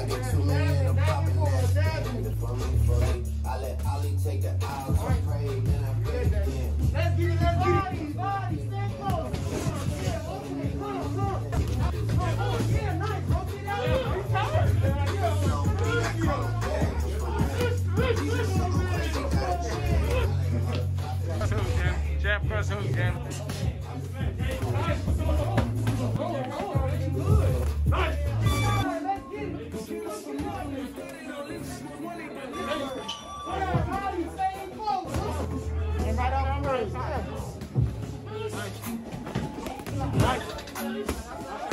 I get too many and I'm popping that. For me. I let Ali take the aisles. I pray, then I pray again. Let's get it. Body, stay close. Yeah, okay, come. Yeah, nice. Okay, are you tired? Jab cross hook, Jim. Nice. Right up first. Nice.